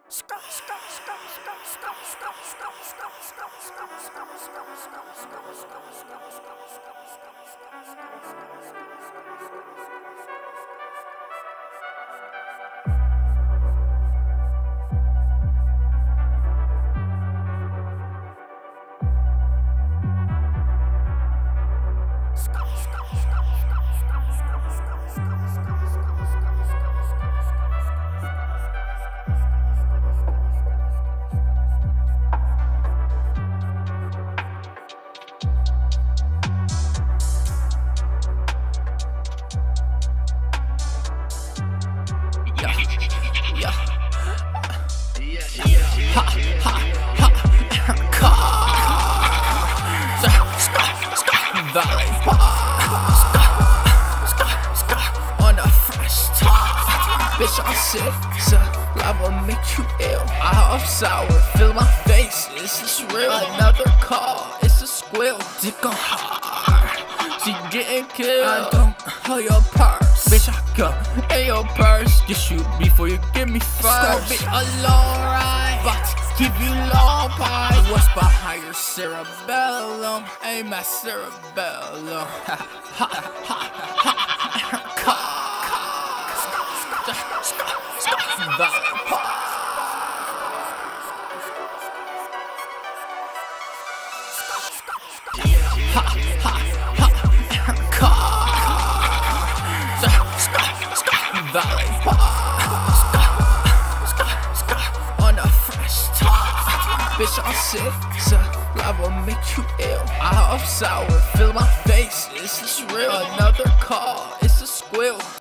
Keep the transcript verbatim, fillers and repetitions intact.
On a fresh top, bitch, I'm sick, so I will make you ill. I have sour, fill my face, is this real? Another call, it's a squill, dick on hard, she getting killed. I don't hold your purse, bitch, I go in your purse. You shoot before you give me first. It's gonna be a long ride, but give you long pie. What's behind your cerebellum? Aim at cerebellum. Ha ha ha ha. On a fresh top, bitch, I'm sick, so I will make you ill. I have sour, fill my face, is this real? Another call, it's a squill,